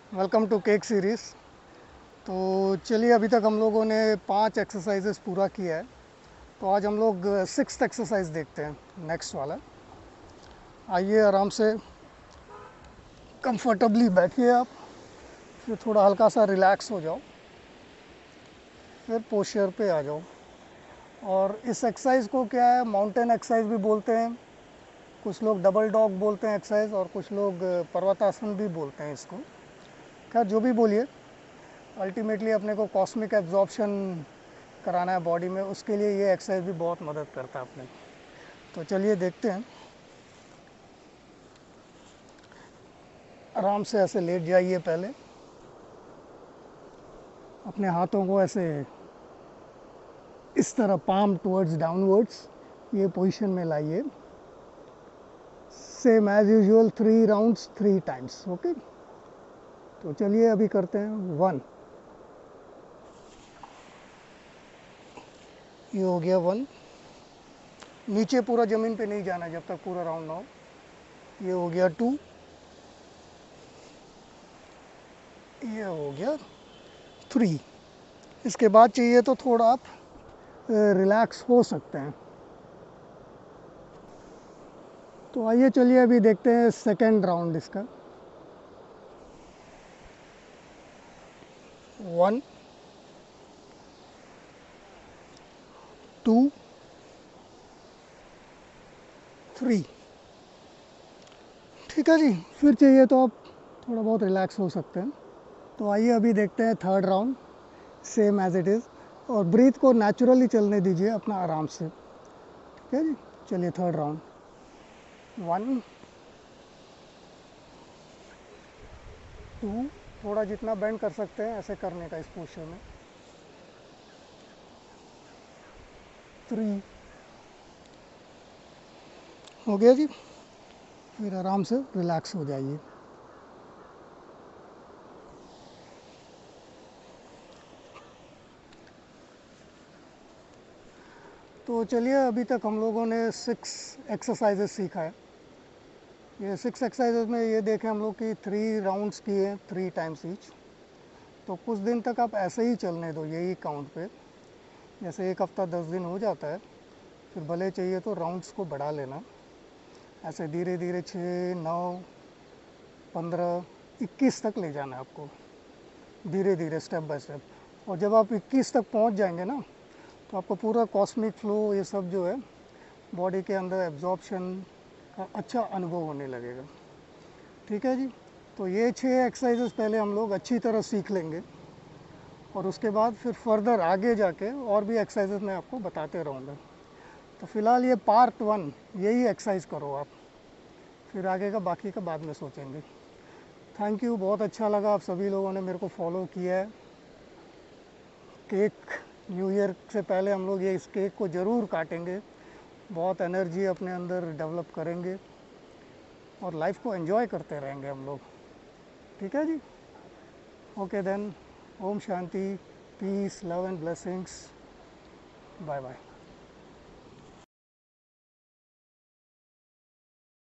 Welcome to cake series. तो चलिए, अभी तक हम लोगों ने 5 एक्सरसाइजेस पूरा किया है। तो आज हम लोग 6th एक्सरसाइज देखते हैं, नेक्स्ट वाला। आइए, आराम से कंफर्टेबली बैठिए आप, फिर थोड़ा हल्का सा रिलैक्स हो जाओ, फिर पोस्चर पे आ जाओ। और इस एक्सरसाइज को क्या है, माउंटेन एक्सरसाइज भी बोलते हैं, कुछ लोग डबल डॉग बोलते हैं एक्सरसाइज, और कुछ लोग पर्वतासन भी बोलते हैं इसको। खैर, जो भी बोलिए, अल्टीमेटली अपने को कॉस्मिक एब्जॉर्प्शन कराना है बॉडी में, उसके लिए ये एक्सरसाइज भी बहुत मदद करता है अपने। तो चलिए देखते हैं। आराम से ऐसे लेट जाइए, पहले अपने हाथों को ऐसे इस तरह पाम टुवर्ड्स डाउनवर्ड्स ये पोजीशन में लाइए। Same as usual 3 rounds 3 times. Okay, तो चलिए अभी करते हैं 1। ये हो गया 1। नीचे पूरा ज़मीन पे नहीं जाना जब तक पूरा राउंड ना हो। ये हो गया 2। ये हो गया 3। इसके बाद चाहिए तो थोड़ा आप रिलैक्स हो सकते हैं। तो आइए, चलिए अभी देखते हैं सेकेंड राउंड इसका। 1, 2, 3। ठीक है जी। फिर चाहिए तो आप थोड़ा बहुत रिलैक्स हो सकते हैं। तो आइए अभी देखते हैं third round, same as it is. और ब्रीथ को नेचुरली चलने दीजिए अपना, आराम से। ठीक है जी। चलिए थर्ड राउंड। 1, 2, थोड़ा जितना बेंड कर सकते हैं ऐसे करने का इस पोस्चर में। 3। हो गया जी। फिर आराम से रिलैक्स हो जाइए। तो चलिए, अभी तक हम लोगों ने 6 एक्सरसाइजेस सीखा है। ये 6 एक्सरसाइजेस में ये देखें हम लोग कि 3 राउंड्स किए, 3 टाइम्स ईच। तो कुछ दिन तक आप ऐसे ही चलने दो, यही काउंट पे। जैसे एक हफ्ता 10 दिन हो जाता है, फिर भले चाहिए तो राउंड्स को बढ़ा लेना। ऐसे धीरे धीरे 6, 9, 15, 21 तक ले जाना है आपको, धीरे धीरे, स्टेप बाय स्टेप। और जब आप 21 तक पहुंच जाएंगे ना, तो आपको पूरा कॉस्मिक फ्लो ये सब जो है बॉडी के अंदर एब्जॉर्प्शन का अच्छा अनुभव होने लगेगा। ठीक है जी। तो ये 6 एक्सरसाइजेस पहले हम लोग अच्छी तरह सीख लेंगे, और उसके बाद फिर फर्दर आगे जाके और भी एक्सरसाइजेस मैं आपको बताते रहूँगा। तो फ़िलहाल ये पार्ट 1, यही एक्सरसाइज करो आप, फिर आगे का बाकी का बाद में सोचेंगे। थैंक यू, बहुत अच्छा लगा आप सभी लोगों ने मेरे को फॉलो किया है। केक, न्यू ईयर से पहले हम लोग ये इस केक को ज़रूर काटेंगे, बहुत एनर्जी अपने अंदर डेवलप करेंगे, और लाइफ को एंजॉय करते रहेंगे हम लोग। ठीक है जी। Okay then, Om Shanti, peace, love and blessings. Bye bye.